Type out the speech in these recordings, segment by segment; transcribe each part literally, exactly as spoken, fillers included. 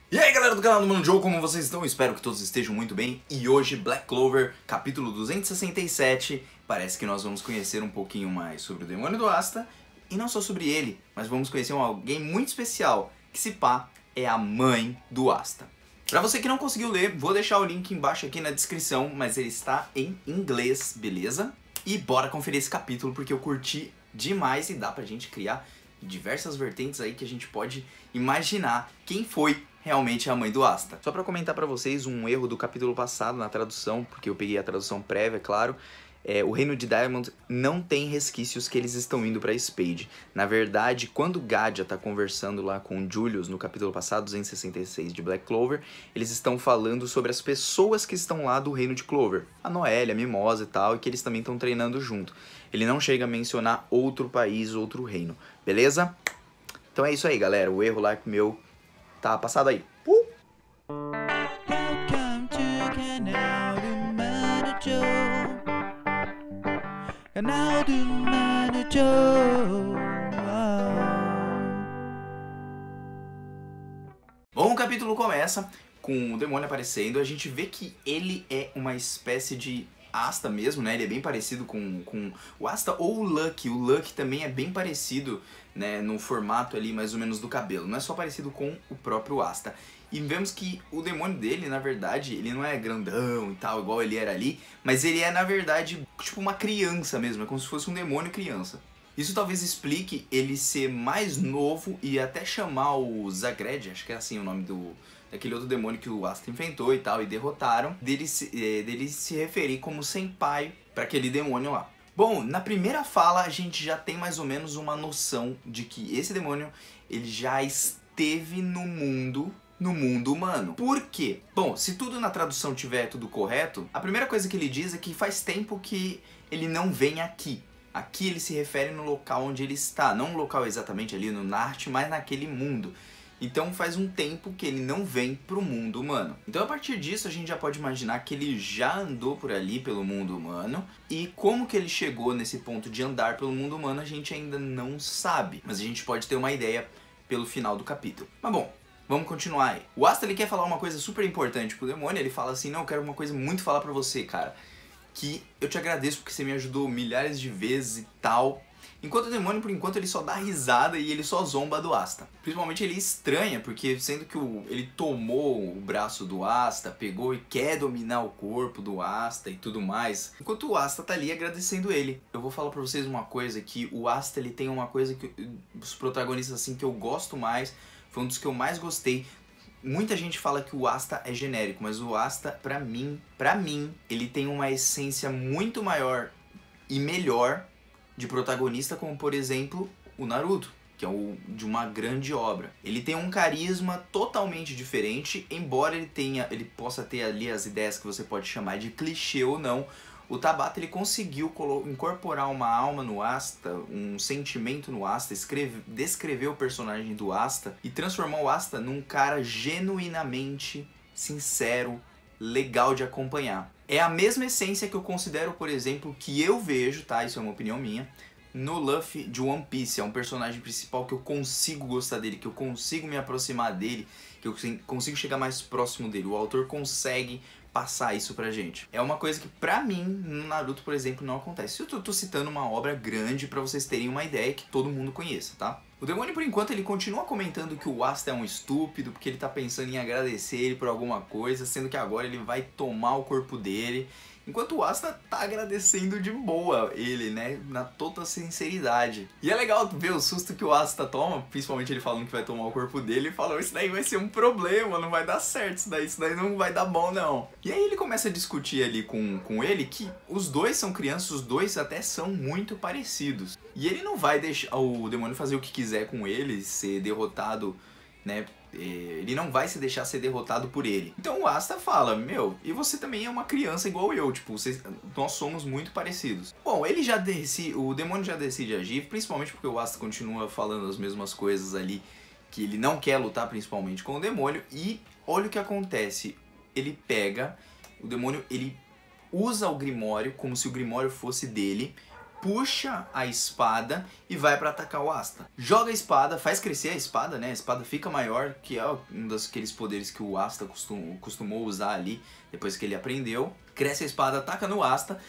E aí galera do canal do Mano Joe, como vocês estão? Espero que todos estejam muito bem. E hoje Black Clover, capítulo duzentos e sessenta e sete. Parece que nós vamos conhecer um pouquinho mais sobre o demônio do Asta. E não só sobre ele, mas vamos conhecer um alguém muito especial, que se pá é a mãe do Asta. Pra você que não conseguiu ler, vou deixar o link embaixo aqui na descrição, mas ele está em inglês, beleza? E bora conferir esse capítulo porque eu curti demais e dá pra gente criar diversas vertentes aí que a gente pode imaginar quem foi realmente a mãe do Asta. Só pra comentar pra vocês um erro do capítulo passado na tradução, porque eu peguei a tradução prévia, é claro. É, o reino de Diamond não tem resquícios que eles estão indo pra Spade. Na verdade, quando Gadia tá conversando lá com Julius no capítulo passado, duzentos e sessenta e seis de Black Clover, eles estão falando sobre as pessoas que estão lá do reino de Clover. A Noelle, a Mimosa e tal, e que eles também estão treinando junto. Ele não chega a mencionar outro país, outro reino, beleza? Então é isso aí, galera. O erro lá que meu tá passado aí. Uh! Welcome to Canal do Mano Joe. Canal do Mano Joe. Bom, o capítulo começa com o demônio aparecendo. A gente vê que ele é uma espécie de Asta mesmo, né? Ele é bem parecido com, com o Asta ou o Lucky. O Lucky também é bem parecido, né, no formato ali mais ou menos do cabelo. Não é só parecido com o próprio Asta. E vemos que o demônio dele, na verdade, ele não é grandão e tal, igual ele era ali, mas ele é, na verdade, tipo uma criança mesmo. É como se fosse um demônio criança. Isso talvez explique ele ser mais novo e até chamar o Zagred, acho que é assim o nome do... daquele outro demônio que o Asta enfrentou e tal, e derrotaram, dele se, é, dele se referir como senpai para aquele demônio lá. Bom, na primeira fala a gente já tem mais ou menos uma noção de que esse demônio, ele já esteve no mundo, no mundo humano. Por quê? Bom, se tudo na tradução tiver tudo correto, a primeira coisa que ele diz é que faz tempo que ele não vem aqui. Aqui ele se refere no local onde ele está, não no local exatamente ali no Norte, mas naquele mundo. Então faz um tempo que ele não vem pro mundo humano. Então a partir disso a gente já pode imaginar que ele já andou por ali pelo mundo humano. E como que ele chegou nesse ponto de andar pelo mundo humano a gente ainda não sabe. Mas a gente pode ter uma ideia pelo final do capítulo. Mas bom, vamos continuar aí. O Asta ele quer falar uma coisa super importante pro demônio. Ele fala assim, não, eu quero uma coisa muito falar pra você, cara. Que eu te agradeço porque você me ajudou milhares de vezes e tal. Enquanto o demônio, por enquanto, ele só dá risada e ele só zomba do Asta. Principalmente ele estranha, porque sendo que o, ele tomou o braço do Asta, pegou e quer dominar o corpo do Asta e tudo mais. Enquanto o Asta tá ali agradecendo ele. Eu vou falar pra vocês uma coisa, que o Asta ele tem uma coisa que os protagonistas assim que eu gosto mais, foi um dos que eu mais gostei. Muita gente fala que o Asta é genérico, mas o Asta, pra mim, pra mim, ele tem uma essência muito maior e melhor de protagonista, como por exemplo o Naruto, que é o de uma grande obra. Ele tem um carisma totalmente diferente, embora ele tenha, ele possa ter ali as ideias que você pode chamar de clichê ou não. O Tabata ele conseguiu incorporar uma alma no Asta, um sentimento no Asta, escreve, descrever o personagem do Asta e transformar o Asta num cara genuinamente sincero, legal de acompanhar. É a mesma essência que eu considero, por exemplo, que eu vejo, tá? Isso é uma opinião minha, no Luffy de One Piece. É um personagem principal que eu consigo gostar dele, que eu consigo me aproximar dele, que eu consigo chegar mais próximo dele. O autor consegue passar isso pra gente. É uma coisa que pra mim, no Naruto, por exemplo, não acontece. Eu tô, tô citando uma obra grande pra vocês terem uma ideia que todo mundo conheça, tá? O demônio, por enquanto, ele continua comentando que o Asta é um estúpido, porque ele tá pensando em agradecer ele por alguma coisa, sendo que agora ele vai tomar o corpo dele. Enquanto o Asta tá agradecendo de boa ele, né, na toda sinceridade. E é legal ver o susto que o Asta toma, principalmente ele falando que vai tomar o corpo dele, e falou, isso daí vai ser um problema, não vai dar certo, isso daí, isso daí não vai dar bom não. E aí ele começa a discutir ali com, com ele que os dois são crianças, os dois até são muito parecidos. E ele não vai deixar o demônio fazer o que quiser com ele, ser derrotado, né? Ele não vai se deixar ser derrotado por ele. Então o Asta fala, meu, e você também é uma criança igual eu, tipo, vocês, nós somos muito parecidos. Bom, ele já decide, o demônio já decide agir, principalmente porque o Asta continua falando as mesmas coisas ali, que ele não quer lutar principalmente com o demônio, e olha o que acontece, ele pega, o demônio, ele usa o Grimório como se o Grimório fosse dele, puxa a espada e vai pra atacar o Asta. Joga a espada, faz crescer a espada, né? A espada fica maior, que é um daqueles poderes que o Asta costum, costumou usar ali, depois que ele aprendeu. Cresce a espada, ataca no Asta,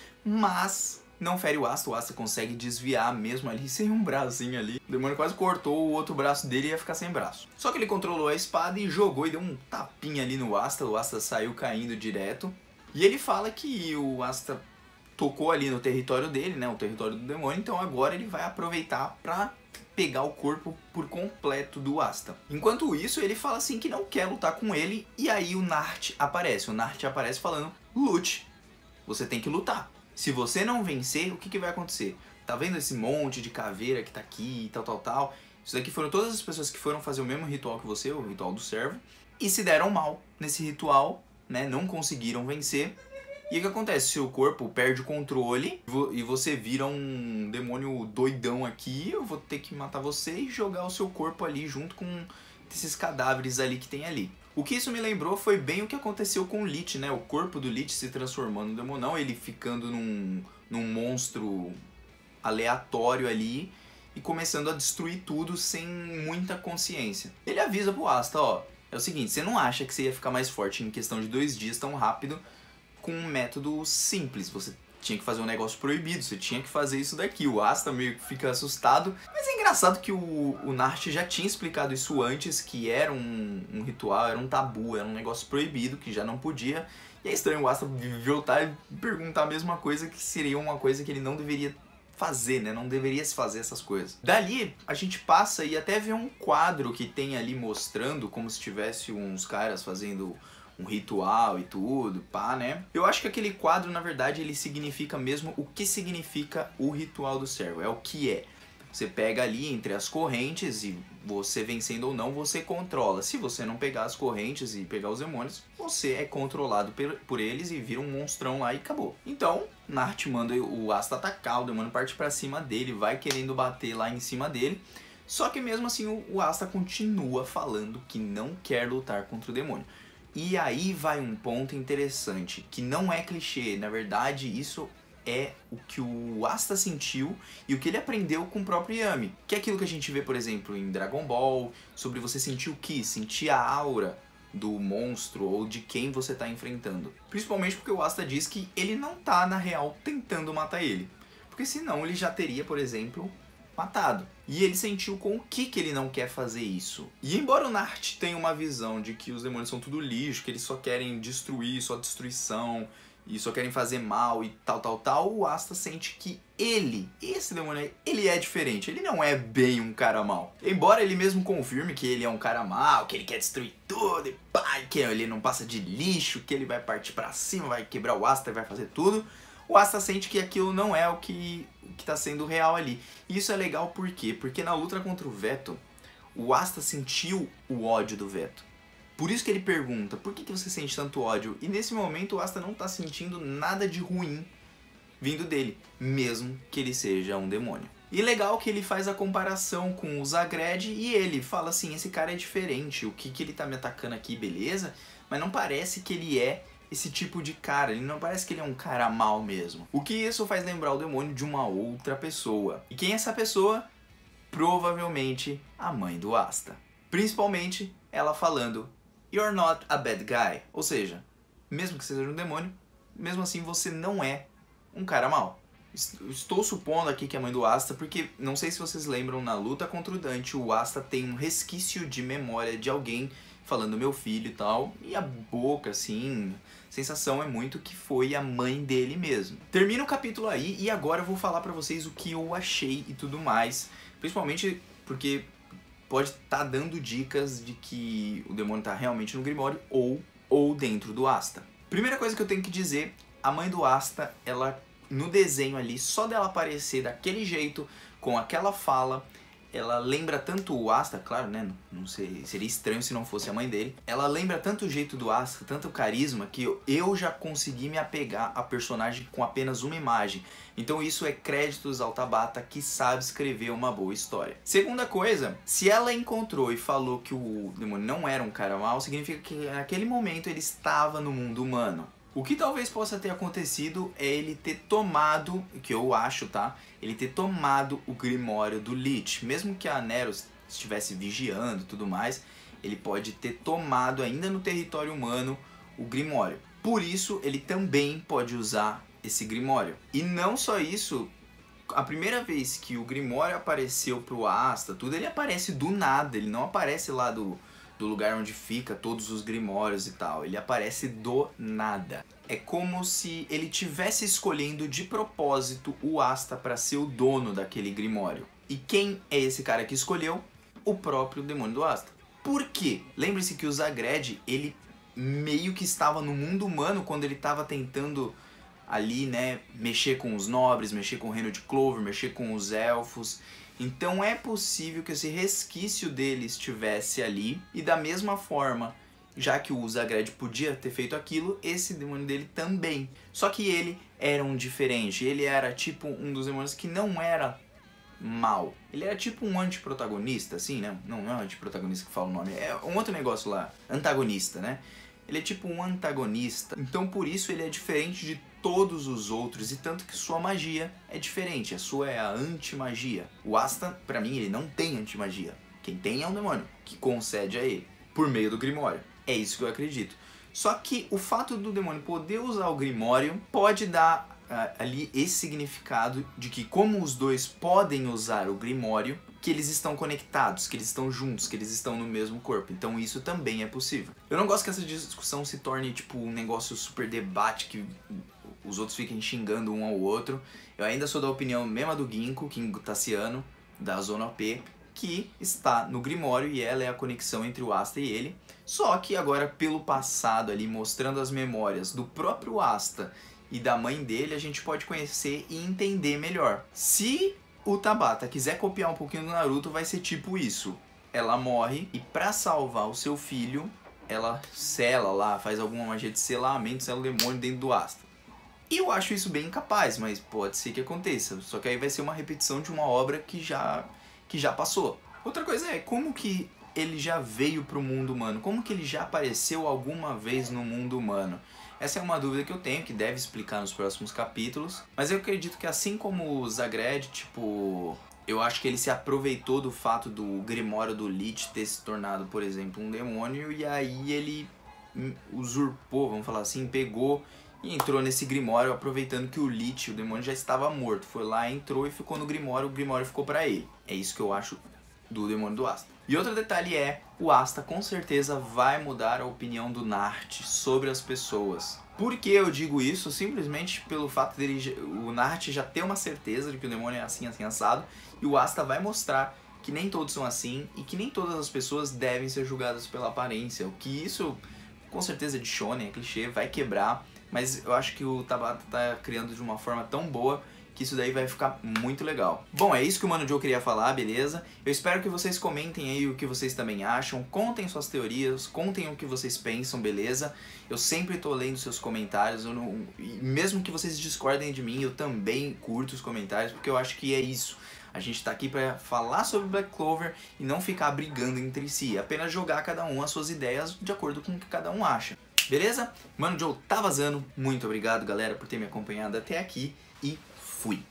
mas não fere o Asta. O Asta consegue desviar mesmo ali, sem um bracinho ali. O demônio quase cortou o outro braço dele e ia ficar sem braço. Só que ele controlou a espada e jogou e deu um tapinha ali no Asta. O Asta saiu caindo direto. E ele fala que o Asta tocou ali no território dele, né, o território do demônio, então agora ele vai aproveitar pra pegar o corpo por completo do Asta. Enquanto isso, ele fala assim que não quer lutar com ele, e aí o Nart aparece. O Nart aparece falando, lute, você tem que lutar. Se você não vencer, o que, que vai acontecer? Tá vendo esse monte de caveira que tá aqui e tal, tal, tal? Isso daqui foram todas as pessoas que foram fazer o mesmo ritual que você, o ritual do servo, e se deram mal nesse ritual, né, não conseguiram vencer. E o que acontece? Seu corpo perde o controle e você vira um demônio doidão aqui, eu vou ter que matar você e jogar o seu corpo ali junto com esses cadáveres ali que tem ali. O que isso me lembrou foi bem o que aconteceu com o Lich, né? O corpo do Lich se transformando no demonão, ele ficando num, num monstro aleatório ali e começando a destruir tudo sem muita consciência. Ele avisa pro Asta, ó, é o seguinte, você não acha que você ia ficar mais forte em questão de dois dias tão rápido com um método simples, você tinha que fazer um negócio proibido, você tinha que fazer isso daqui. O Asta meio que fica assustado, mas é engraçado que o, o Nart já tinha explicado isso antes, que era um, um ritual, era um tabu, era um negócio proibido, que já não podia, e é estranho o Asta voltar e perguntar a mesma coisa, que seria uma coisa que ele não deveria fazer, né? Não deveria se fazer essas coisas. Dali, a gente passa e até vê um quadro que tem ali mostrando como se tivesse uns caras fazendo um ritual e tudo, pá, né? Eu acho que aquele quadro, na verdade, ele significa mesmo o que significa o ritual do servo. É o que é. Você pega ali entre as correntes e você vencendo ou não, você controla. Se você não pegar as correntes e pegar os demônios, você é controlado por eles e vira um monstrão lá e acabou. Então, Nart manda o Asta atacar, o demônio parte pra cima dele, vai querendo bater lá em cima dele. Só que mesmo assim o Asta continua falando que não quer lutar contra o demônio. E aí vai um ponto interessante, que não é clichê, na verdade isso é o que o Asta sentiu e o que ele aprendeu com o próprio Yami. Que é aquilo que a gente vê, por exemplo, em Dragon Ball, sobre você sentir o Ki, sentir a aura do monstro ou de quem você está enfrentando. Principalmente porque o Asta diz que ele não tá, na real, tentando matar ele. Porque senão ele já teria, por exemplo, matado. E ele sentiu com o que que ele não quer fazer isso. E embora o Nart tenha uma visão de que os demônios são tudo lixo, que eles só querem destruir, só destruição, e só querem fazer mal e tal, tal, tal, o Asta sente que ele, esse demônio aí, ele é diferente. Ele não é bem um cara mau. Embora ele mesmo confirme que ele é um cara mau, que ele quer destruir tudo, e pá, que ele não passa de lixo, que ele vai partir pra cima, vai quebrar o Asta e vai fazer tudo, o Asta sente que aquilo não é o que que tá sendo real ali. E isso é legal por quê? Porque na luta contra o Veto, o Asta sentiu o ódio do Veto. Por isso que ele pergunta, por que que você sente tanto ódio? E nesse momento o Asta não tá sentindo nada de ruim vindo dele, mesmo que ele seja um demônio. E legal que ele faz a comparação com o Zagred e ele fala assim, esse cara é diferente, o que que ele tá me atacando aqui, beleza? Mas não parece que ele é esse tipo de cara, ele não parece que ele é um cara mau mesmo. O que isso faz lembrar o demônio de uma outra pessoa. E quem é essa pessoa? Provavelmente a mãe do Asta. Principalmente ela falando, you're not a bad guy. Ou seja, mesmo que você seja um demônio, mesmo assim você não é um cara mau. Estou supondo aqui que é a mãe do Asta, porque não sei se vocês lembram, na luta contra o Dante, o Asta tem um resquício de memória de alguém falando meu filho e tal, e a boca, assim, a sensação é muito que foi a mãe dele mesmo. Termina o capítulo aí, e agora eu vou falar pra vocês o que eu achei e tudo mais, principalmente porque pode estar tá dando dicas de que o demônio tá realmente no Grimório ou, ou dentro do Asta. Primeira coisa que eu tenho que dizer, a mãe do Asta, ela, no desenho ali, só dela aparecer daquele jeito, com aquela fala, ela lembra tanto o Asta, claro, né, não sei, seria estranho se não fosse a mãe dele. Ela lembra tanto o jeito do Asta, tanto o carisma, que eu, eu já consegui me apegar a personagem com apenas uma imagem. Então isso é créditos ao Tabata, que sabe escrever uma boa história. Segunda coisa, se ela encontrou e falou que o demônio não era um cara mau, significa que naquele momento ele estava no mundo humano. O que talvez possa ter acontecido é ele ter tomado, o que eu acho, tá? Ele ter tomado o Grimório do Lich. Mesmo que a Neros estivesse vigiando e tudo mais, ele pode ter tomado ainda no território humano o Grimório. Por isso, ele também pode usar esse Grimório. E não só isso, a primeira vez que o Grimório apareceu pro Asta, tudo, ele aparece do nada, ele não aparece lá do... do lugar onde fica todos os grimórios e tal. Ele aparece do nada. É como se ele tivesse escolhendo de propósito o Asta para ser o dono daquele grimório. E quem é esse cara que escolheu? O próprio demônio do Asta. Por quê? Lembre-se que o Zagred, ele meio que estava no mundo humano quando ele estava tentando ali, né, mexer com os nobres, mexer com o reino de Clover, mexer com os elfos. Então é possível que esse resquício dele estivesse ali, e da mesma forma, já que o Zagred podia ter feito aquilo, esse demônio dele também. Só que ele era um diferente, ele era tipo um dos demônios que não era mal. Ele era tipo um antiprotagonista, assim, né? Não, não é um antiprotagonista que fala o nome, é um outro negócio lá, antagonista, né? Ele é tipo um antagonista, então por isso ele é diferente de todos os outros, e tanto que sua magia é diferente, a sua é a anti-magia. O Asta, pra mim, ele não tem anti-magia. Quem tem é um demônio, que concede a ele, por meio do Grimório. É isso que eu acredito. Só que o fato do demônio poder usar o Grimório pode dar uh, ali esse significado de que, como os dois podem usar o Grimório, que eles estão conectados, que eles estão juntos, que eles estão no mesmo corpo. Então isso também é possível. Eu não gosto que essa discussão se torne tipo um negócio super debate, que os outros fiquem xingando um ao outro. Eu ainda sou da opinião mesma do Ginkgo, Ginkgo Tassiano, da Zona O P, que está no Grimório e ela é a conexão entre o Asta e ele. Só que agora, pelo passado ali, mostrando as memórias do próprio Asta e da mãe dele, a gente pode conhecer e entender melhor. Se o Tabata quiser copiar um pouquinho do Naruto, vai ser tipo isso. Ela morre e pra salvar o seu filho, ela sela lá, faz alguma magia de selamento, sela o demônio dentro do Asta. E eu acho isso bem incapaz, mas pode ser que aconteça. Só que aí vai ser uma repetição de uma obra que já, que já passou. Outra coisa é, como que ele já veio pro mundo humano? Como que ele já apareceu alguma vez no mundo humano? Essa é uma dúvida que eu tenho, que deve explicar nos próximos capítulos. Mas eu acredito que assim como o Zagred, tipo... eu acho que ele se aproveitou do fato do Grimório do Lich ter se tornado, por exemplo, um demônio. E aí ele usurpou, vamos falar assim, pegou e entrou nesse Grimório, aproveitando que o Lich, o demônio, já estava morto. Foi lá, entrou e ficou no Grimório, o Grimório ficou pra ele. É isso que eu acho do demônio do Asta. E outro detalhe é, o Asta com certeza vai mudar a opinião do Nart sobre as pessoas. Por que eu digo isso? Simplesmente pelo fato dele, o Nart já ter uma certeza de que o demônio é assim, assim, assado, e o Asta vai mostrar que nem todos são assim, e que nem todas as pessoas devem ser julgadas pela aparência. O que isso, com certeza, de shonen, é clichê, vai quebrar, mas eu acho que o Tabata tá criando de uma forma tão boa que isso daí vai ficar muito legal. Bom, é isso que o Mano Joe queria falar, beleza? Eu espero que vocês comentem aí o que vocês também acham, contem suas teorias, contem o que vocês pensam, beleza? Eu sempre tô lendo seus comentários, eu não... mesmo que vocês discordem de mim, eu também curto os comentários, porque eu acho que é isso. A gente tá aqui pra falar sobre Black Clover e não ficar brigando entre si, apenas jogar cada um as suas ideias de acordo com o que cada um acha. Beleza? Mano Joe tá vazando, muito obrigado galera por ter me acompanhado até aqui e fui!